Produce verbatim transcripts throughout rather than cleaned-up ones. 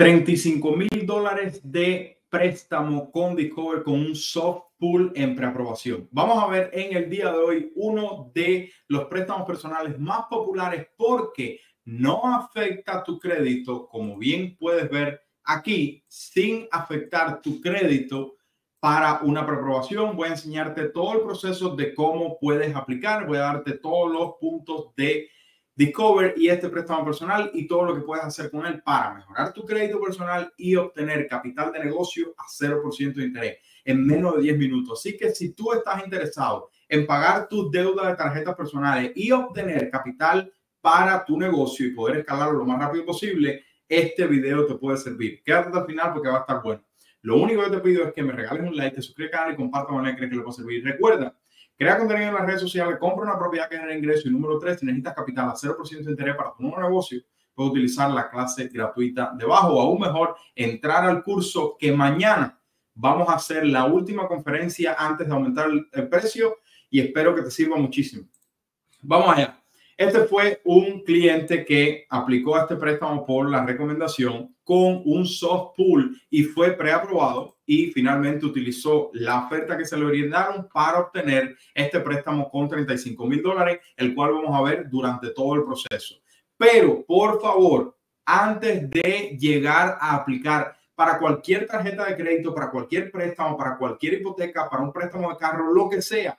treinta y cinco mil dólares de préstamo con Discover con un soft pull en preaprobación. Vamos a ver en el día de hoy uno de los préstamos personales más populares porque no afecta tu crédito, como bien puedes ver aquí, sin afectar tu crédito para una preaprobación. Voy a enseñarte todo el proceso de cómo puedes aplicar. Voy a darte todos los puntos de Discover y este préstamo personal y todo lo que puedes hacer con él para mejorar tu crédito personal y obtener capital de negocio a cero por ciento de interés en menos de diez minutos. Así que si tú estás interesado en pagar tus deudas de tarjetas personales y obtener capital para tu negocio y poder escalarlo lo más rápido posible, este video te puede servir. Quédate hasta el final porque va a estar bueno. Lo único que te pido es que me regales un like, te suscribas al canal y compartas con el que crees que le puede servir. Recuerda, crea contenido en las redes sociales, compra una propiedad que genera ingreso. Y número tres, si necesitas capital a cero por ciento de interés para tu nuevo negocio, puedes utilizar la clase gratuita debajo. O aún mejor, entrar al curso que mañana vamos a hacer la última conferencia antes de aumentar el, el precio y espero que te sirva muchísimo. Vamos allá. Este fue un cliente que aplicó este préstamo por la recomendación con un soft pull y fue preaprobado y finalmente utilizó la oferta que se le brindaron para obtener este préstamo con treinta y cinco mil dólares, el cual vamos a ver durante todo el proceso. Pero, por favor, antes de llegar a aplicar para cualquier tarjeta de crédito, para cualquier préstamo, para cualquier hipoteca, para un préstamo de carro, lo que sea,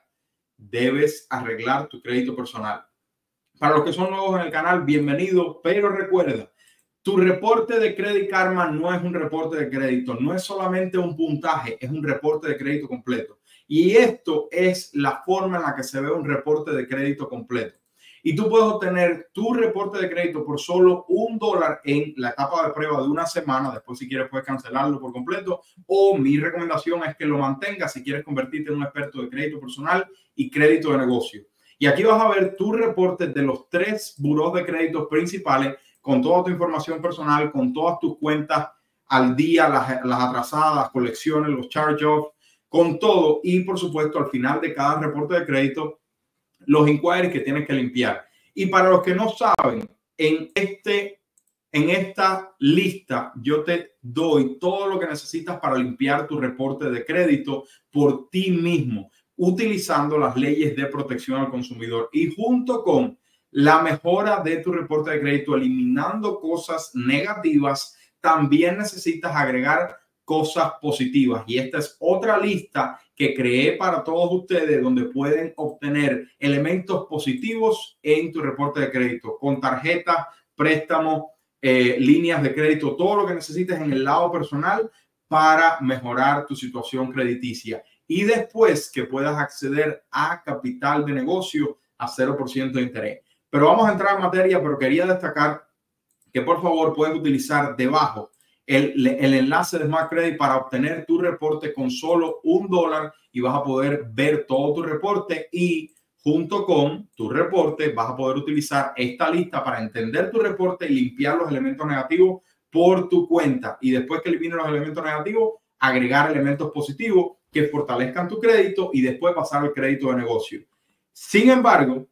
debes arreglar tu crédito personal. Para los que son nuevos en el canal, bienvenido, pero recuerda, tu reporte de Credit Karma no es un reporte de crédito, no es solamente un puntaje, es un reporte de crédito completo. Y esto es la forma en la que se ve un reporte de crédito completo. Y tú puedes obtener tu reporte de crédito por solo un dólar en la etapa de prueba de una semana. Después, si quieres, puedes cancelarlo por completo. O mi recomendación es que lo mantengas si quieres convertirte en un experto de crédito personal y crédito de negocio. Y aquí vas a ver tu reporte de los tres buros de créditos principales con toda tu información personal, con todas tus cuentas al día, las, las atrasadas, las colecciones, los charge-offs, con todo. Y, por supuesto, al final de cada reporte de crédito, los inquiries que tienes que limpiar. Y para los que no saben, en, este, en esta lista yo te doy todo lo que necesitas para limpiar tu reporte de crédito por ti mismo, utilizando las leyes de protección al consumidor y junto con la mejora de tu reporte de crédito, eliminando cosas negativas, también necesitas agregar cosas positivas. Y esta es otra lista que creé para todos ustedes donde pueden obtener elementos positivos en tu reporte de crédito con tarjetas, préstamos, eh, líneas de crédito, todo lo que necesites en el lado personal para mejorar tu situación crediticia. Y después que puedas acceder a capital de negocio a cero por ciento de interés. Pero vamos a entrar en materia, pero quería destacar que por favor puedes utilizar debajo el, el enlace de Smart Credit para obtener tu reporte con solo un dólar y vas a poder ver todo tu reporte y junto con tu reporte vas a poder utilizar esta lista para entender tu reporte y limpiar los elementos negativos por tu cuenta. Y después que elimines los elementos negativos, agregar elementos positivos que fortalezcan tu crédito y después pasar al crédito de negocio. Sin embargo,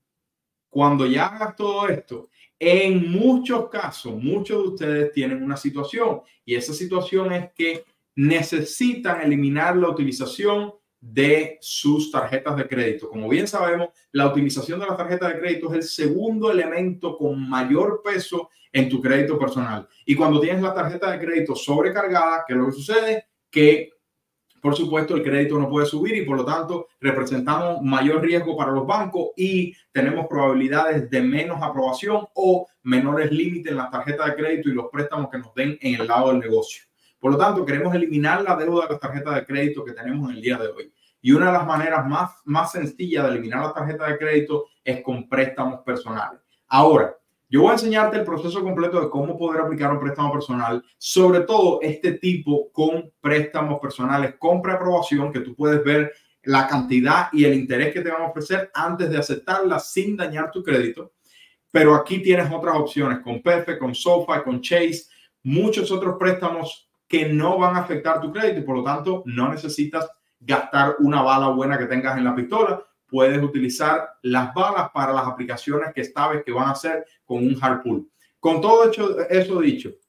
cuando ya hagas todo esto, en muchos casos, muchos de ustedes tienen una situación y esa situación es que necesitan eliminar la utilización de sus tarjetas de crédito. Como bien sabemos, la utilización de las tarjetas de crédito es el segundo elemento con mayor peso en tu crédito personal. Y cuando tienes la tarjeta de crédito sobrecargada, ¿qué es lo que sucede? Que por supuesto, el crédito no puede subir y por lo tanto representamos mayor riesgo para los bancos y tenemos probabilidades de menos aprobación o menores límites en las tarjetas de crédito y los préstamos que nos den en el lado del negocio. Por lo tanto, queremos eliminar la deuda de las tarjetas de crédito que tenemos en el día de hoy. Y una de las maneras más, más sencillas de eliminar la tarjeta de crédito es con préstamos personales. Ahora, yo voy a enseñarte el proceso completo de cómo poder aplicar un préstamo personal, sobre todo este tipo con préstamos personales con preaprobación, que tú puedes ver la cantidad y el interés que te van a ofrecer antes de aceptarla sin dañar tu crédito. Pero aquí tienes otras opciones con P F, con SoFi, con Chase, muchos otros préstamos que no van a afectar tu crédito y por lo tanto no necesitas gastar una bala buena que tengas en la pistola. Puedes utilizar las balas para las aplicaciones que sabes que van a hacer con un hard pull. Con todo hecho, eso dicho,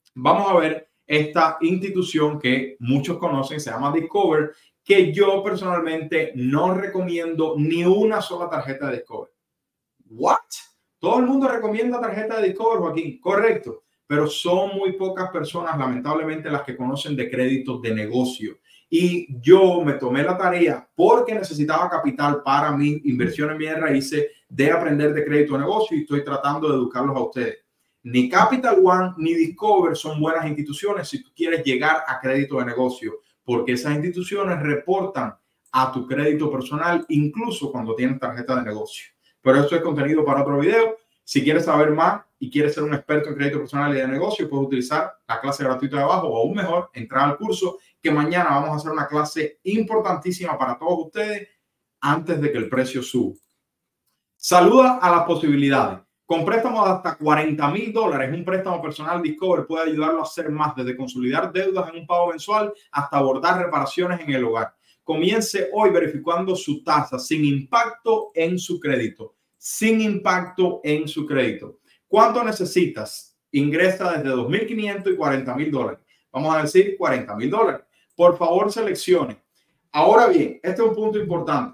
vamos a ver esta institución que muchos conocen, se llama Discover, que yo personalmente no recomiendo ni una sola tarjeta de Discover. ¿What? Todo el mundo recomienda tarjeta de Discover, Joaquín. Correcto. Pero son muy pocas personas, lamentablemente, las que conocen de créditos de negocio. Y yo me tomé la tarea porque necesitaba capital para mi inversión en bienes raíces de aprender de crédito de negocio y estoy tratando de educarlos a ustedes. Ni Capital One ni Discover son buenas instituciones si tú quieres llegar a crédito de negocio, porque esas instituciones reportan a tu crédito personal incluso cuando tienes tarjeta de negocio. Pero esto es contenido para otro video. Si quieres saber más y quieres ser un experto en crédito personal y de negocio, puedes utilizar la clase gratuita de abajo o aún mejor, entrar al curso que mañana vamos a hacer una clase importantísima para todos ustedes antes de que el precio suba. Saluda a las posibilidades. Con préstamos de hasta cuarenta mil dólares, un préstamo personal Discover puede ayudarlo a hacer más, desde consolidar deudas en un pago mensual hasta abordar reparaciones en el hogar. Comience hoy verificando su tasa sin impacto en su crédito. Sin impacto en su crédito. ¿Cuánto necesitas? Ingresa desde dos mil quinientos y cuarenta mil dólares. Vamos a decir cuarenta mil dólares. Por favor, seleccione. Ahora bien, este es un punto importante.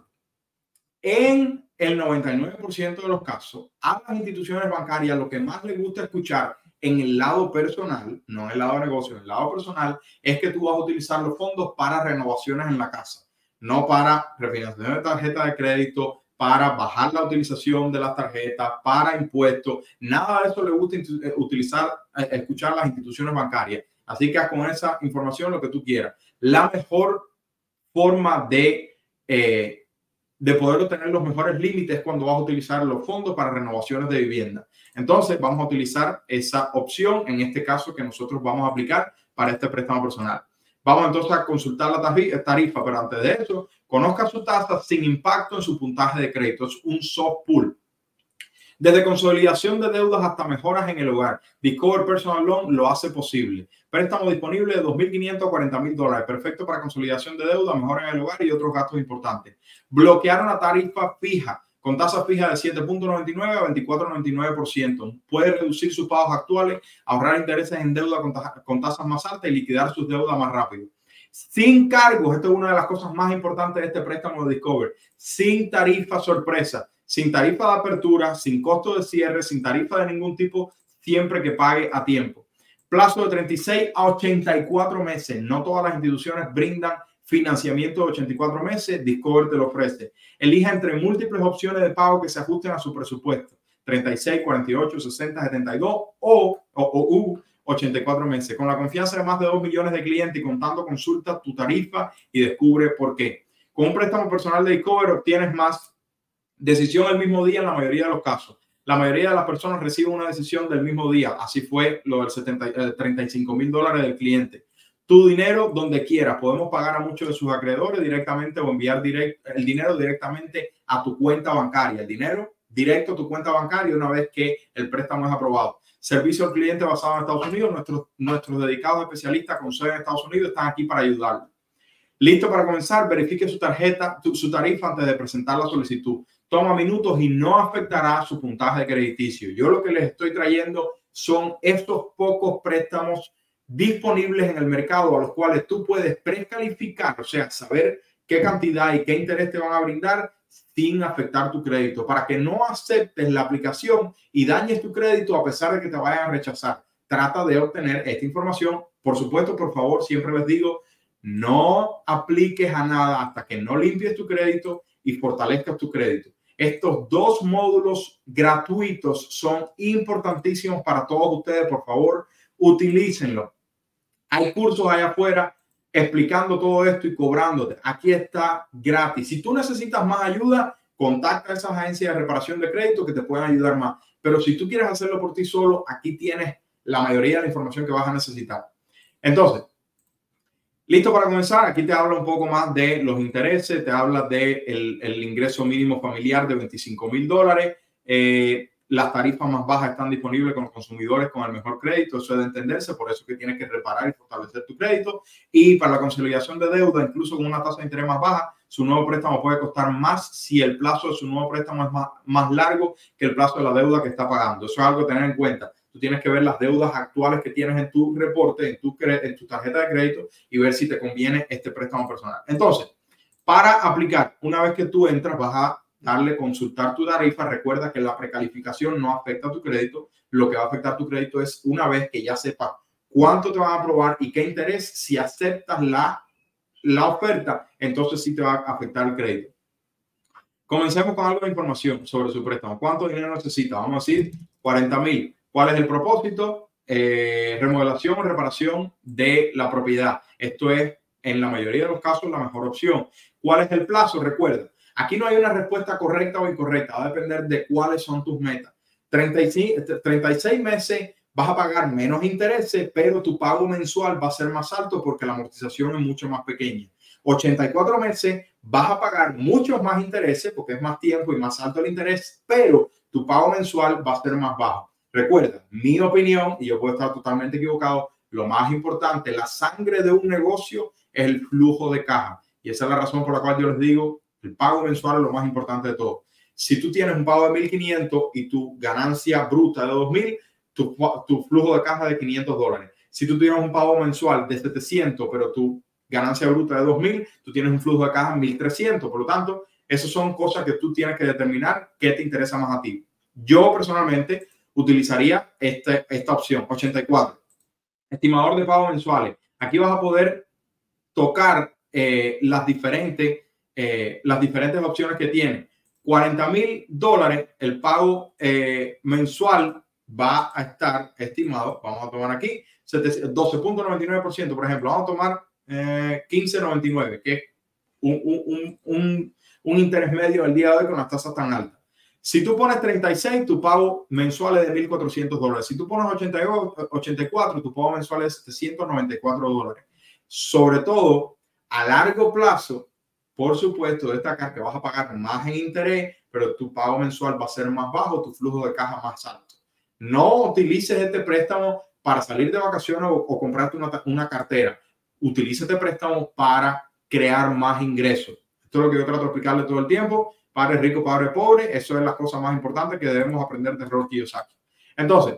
En el noventa y nueve por ciento de los casos, a las instituciones bancarias lo que más les gusta escuchar en el lado personal, no en el lado de negocio, en el lado personal, es que tú vas a utilizar los fondos para renovaciones en la casa, no para refinanciación de tarjeta de crédito, para bajar la utilización de las tarjetas, para impuestos. Nada de eso le gusta utilizar, escuchar a las instituciones bancarias. Así que haz con esa información lo que tú quieras. La mejor forma de, eh, de poder obtener los mejores límites es cuando vas a utilizar los fondos para renovaciones de vivienda. Entonces vamos a utilizar esa opción, en este caso que nosotros vamos a aplicar para este préstamo personal. Vamos entonces a consultar la tarifa, pero antes de eso, conozca su tasa sin impacto en su puntaje de crédito. Es un soft pull. Desde consolidación de deudas hasta mejoras en el hogar, Discover Personal Loan lo hace posible. Préstamo disponible de dos mil quinientos a cuarenta mil dólares. Perfecto para consolidación de deuda, mejoras en el hogar y otros gastos importantes. Bloquear una tarifa fija con tasa fija de siete punto noventa y nueve a veinticuatro punto noventa y nueve por ciento. Puede reducir sus pagos actuales, ahorrar intereses en deuda con, con tasas más altas y liquidar sus deudas más rápido. Sin cargos, esto es una de las cosas más importantes de este préstamo de Discover. Sin tarifa sorpresa, sin tarifa de apertura, sin costo de cierre, sin tarifa de ningún tipo, siempre que pague a tiempo. Plazo de treinta y seis a ochenta y cuatro meses. No todas las instituciones brindan financiamiento de ochenta y cuatro meses, Discover te lo ofrece. Elija entre múltiples opciones de pago que se ajusten a su presupuesto. treinta y seis, cuarenta y ocho, sesenta, setenta y dos o, o, o uh, ochenta y cuatro meses. Con la confianza de más de dos millones de clientes y contando, consulta tu tarifa y descubre por qué. Con un préstamo personal de Discover obtienes más decisión el mismo día en la mayoría de los casos. La mayoría de las personas reciben una decisión del mismo día. Así fue lo del setenta, eh, treinta y cinco mil dólares del cliente. Tu dinero donde quieras. Podemos pagar a muchos de sus acreedores directamente o enviar direct, el dinero directamente a tu cuenta bancaria. El dinero directo a tu cuenta bancaria una vez que el préstamo es aprobado. Servicio al cliente basado en Estados Unidos. Nuestros, nuestros dedicados especialistas con sede en Estados Unidos están aquí para ayudarle. Listo para comenzar. Verifique su tarjeta, tu, su tarifa antes de presentar la solicitud. Toma minutos y no afectará su puntaje crediticio. Yo lo que les estoy trayendo son estos pocos préstamos disponibles en el mercado a los cuales tú puedes precalificar, o sea, saber qué cantidad y qué interés te van a brindar sin afectar tu crédito, para que no aceptes la aplicación y dañes tu crédito a pesar de que te vayan a rechazar. Trata de obtener esta información. Por supuesto, por favor, siempre les digo, no apliques a nada hasta que no limpies tu crédito y fortalezcas tu crédito. Estos dos módulos gratuitos son importantísimos para todos ustedes. Por favor, utilícenlo. Hay cursos allá afuera explicando todo esto y cobrándote. Aquí está gratis. Si tú necesitas más ayuda, contacta a esas agencias de reparación de crédito que te pueden ayudar más. Pero si tú quieres hacerlo por ti solo, aquí tienes la mayoría de la información que vas a necesitar. Entonces, listo para comenzar. Aquí te habla un poco más de los intereses, te habla de el, el ingreso mínimo familiar de veinticinco mil dólares. Eh, las tarifas más bajas están disponibles con los consumidores con el mejor crédito. Eso es de entenderse, por eso que tienes que reparar y fortalecer tu crédito. Y para la consolidación de deuda, incluso con una tasa de interés más baja, su nuevo préstamo puede costar más si el plazo de su nuevo préstamo es más, más largo que el plazo de la deuda que está pagando. Eso es algo a tener en cuenta. tú tienes que ver las deudas actuales que tienes en tu reporte, en tu, en tu tarjeta de crédito y ver si te conviene este préstamo personal. Entonces, para aplicar, una vez que tú entras, vas a darle consultar tu tarifa. Recuerda que la precalificación no afecta a tu crédito. Lo que va a afectar tu crédito es una vez que ya sepas cuánto te van a aprobar y qué interés. Si aceptas la, la oferta, entonces sí te va a afectar el crédito. Comencemos con algo de información sobre su préstamo. ¿Cuánto dinero necesita? Vamos a decir cuarenta mil. ¿Cuál es el propósito? Eh, remodelación o reparación de la propiedad. Esto es, en la mayoría de los casos, la mejor opción. ¿Cuál es el plazo? Recuerda, aquí no hay una respuesta correcta o incorrecta. Va a depender de cuáles son tus metas. treinta y cinco, treinta y seis meses vas a pagar menos intereses, pero tu pago mensual va a ser más alto porque la amortización es mucho más pequeña. ochenta y cuatro meses vas a pagar muchos más intereses porque es más tiempo y más alto el interés, pero tu pago mensual va a ser más bajo. Recuerda, mi opinión, y yo puedo estar totalmente equivocado, lo más importante, la sangre de un negocio es el flujo de caja. Y esa es la razón por la cual yo les digo, el pago mensual es lo más importante de todo. Si tú tienes un pago de mil quinientos y tu ganancia bruta de dos mil, tu, tu flujo de caja de quinientos dólares. Si tú tienes un pago mensual de setecientos, pero tu ganancia bruta de dos mil, tú tienes un flujo de caja de mil trescientos. Por lo tanto, esas son cosas que tú tienes que determinar qué te interesa más a ti. Yo personalmente utilizaría este, esta opción, ochenta y cuatro. Estimador de pagos mensuales. Aquí vas a poder tocar eh, las, diferentes, eh, las diferentes opciones que tiene. cuarenta mil dólares, el pago eh, mensual va a estar estimado, vamos a tomar aquí, doce punto noventa y nueve por ciento, por ejemplo, vamos a tomar eh, quince punto noventa y nueve, que es un, un, un, un interés medio del día de hoy con las tasas tan altas. Si tú pones treinta y seis, tu pago mensual es de mil cuatrocientos dólares. Si tú pones ochenta y cuatro, tu pago mensual es setecientos noventa y cuatro dólares. Sobre todo, a largo plazo, por supuesto, destacar que vas a pagar más en interés, pero tu pago mensual va a ser más bajo, tu flujo de caja más alto. No utilices este préstamo para salir de vacaciones o, o comprarte una, una cartera. Utiliza este préstamo para crear más ingresos. Esto es lo que yo trato de explicarle todo el tiempo. Padre rico, padre pobre. Eso es la cosa más importante que debemos aprender de Robert Kiyosaki. Entonces,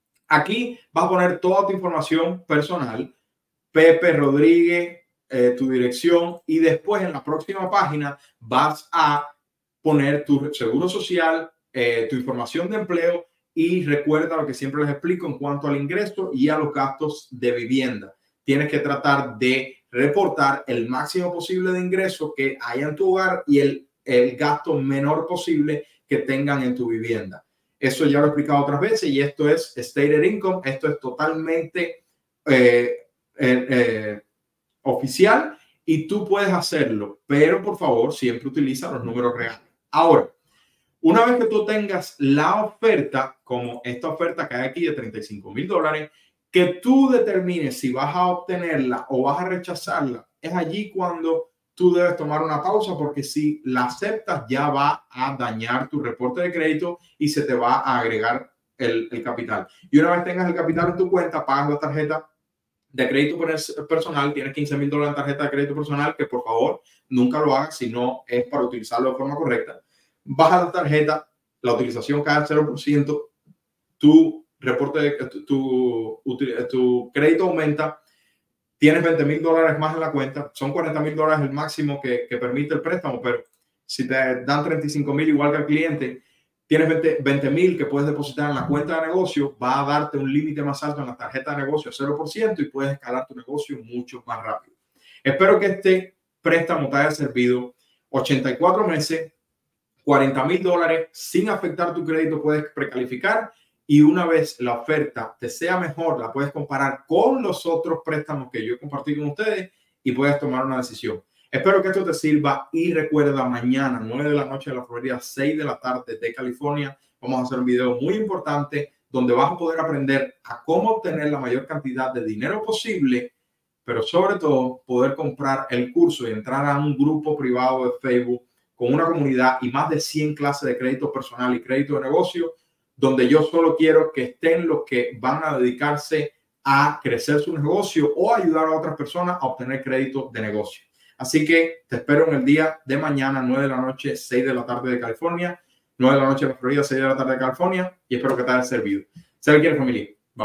aquí vas a poner toda tu información personal. Pepe Rodríguez, eh, tu dirección, y después en la próxima página vas a poner tu seguro social, eh, tu información de empleo, y recuerda lo que siempre les explico en cuanto al ingreso y a los gastos de vivienda. Tienes que tratar de reportar el máximo posible de ingresos que haya en tu hogar y el, el gasto menor posible que tengan en tu vivienda. Eso ya lo he explicado otras veces y esto es stated income. Esto es totalmente eh, eh, eh, oficial y tú puedes hacerlo, pero por favor siempre utiliza los números reales. Ahora, una vez que tú tengas la oferta, como esta oferta que hay aquí de treinta y cinco mil dólares, que tú determines si vas a obtenerla o vas a rechazarla, es allí cuando tú debes tomar una pausa, porque si la aceptas ya va a dañar tu reporte de crédito y se te va a agregar el, el capital. Y una vez tengas el capital en tu cuenta, pagas la tarjeta de crédito personal, tienes quince mil dólares en tarjeta de crédito personal, que por favor nunca lo hagas si no es para utilizarlo de forma correcta. Baja la tarjeta, la utilización cae al cero por ciento, tu reporte de tu, tu, tu crédito aumenta, tienes veinte mil dólares más en la cuenta, son cuarenta mil dólares el máximo que, que permite el préstamo, pero si te dan treinta y cinco mil igual que al cliente, tienes veinte mil que puedes depositar en la cuenta de negocio, va a darte un límite más alto en la tarjeta de negocio, cero por ciento, y puedes escalar tu negocio mucho más rápido. Espero que este préstamo te haya servido. ochenta y cuatro meses, cuarenta mil dólares, sin afectar tu crédito, puedes precalificar, y una vez la oferta te sea mejor, la puedes comparar con los otros préstamos que yo he compartido con ustedes y puedes tomar una decisión. Espero que esto te sirva y recuerda, mañana, nueve de la noche de la Florida, seis de la tarde de California, vamos a hacer un video muy importante donde vas a poder aprender a cómo obtener la mayor cantidad de dinero posible, pero sobre todo poder comprar el curso y entrar a un grupo privado de Facebook con una comunidad y más de cien clases de crédito personal y crédito de negocio, donde yo solo quiero que estén los que van a dedicarse a crecer su negocio o ayudar a otras personas a obtener crédito de negocio. Así que te espero en el día de mañana, nueve de la noche, seis de la tarde de California, nueve de la noche de Florida, seis de la tarde de California, y espero que te haya servido. Se le quiere, familia.